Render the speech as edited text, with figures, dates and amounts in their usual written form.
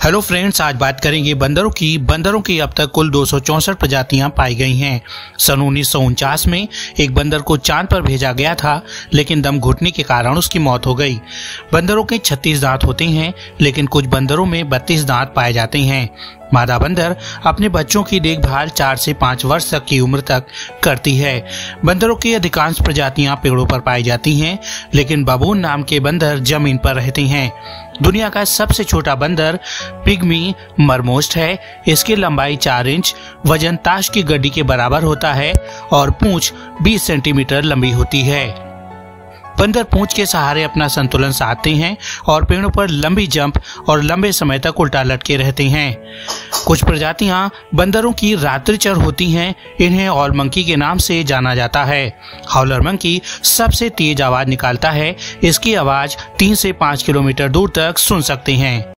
Hello friends, आज बात करेंगे बंदरों की अब तक कुल 264 प्रजातियां पाई गई हैं। सन 1949 में एक बंदर को चांद पर भेजा गया था, लेकिन दम घुटने के कारण उसकी मौत हो गई। बंदरों के 36 दांत होते हैं, लेकिन कुछ बंदरों में 32 दांत पाए जाते हैं। मादा बंदर अपने बच्चों की देखभाल 4 से 5 वर्ष तक की उम्र तक करती है। बंदरों की अधिकांश प्रजातियां पेड़ों पर पाई जाती हैं, लेकिन बबून नाम के बंदर जमीन पर रहते हैं। दुनिया का सबसे छोटा बंदर पिग्मी मरमोस्ट है। इसकी लंबाई 4 इंच, वजन ताश की गड्डी के बराबर होता है और पूंछ 20 सेंटीमीटर लंबी होती है। बंदर पूंछ के सहारे अपना संतुलन साधते हैं और पेड़ों पर लंबी जंप और लंबे समय तक उल्टा लटके रहते हैं। कुछ प्रजातियां बंदरों की रात्रिचर होती हैं। इन्हें ऑल मंकी के नाम से जाना जाता है। हाउलर मंकी सबसे तेज आवाज निकालता है। इसकी आवाज 3 से 5 किलोमीटर दूर तक सुन सकते हैं।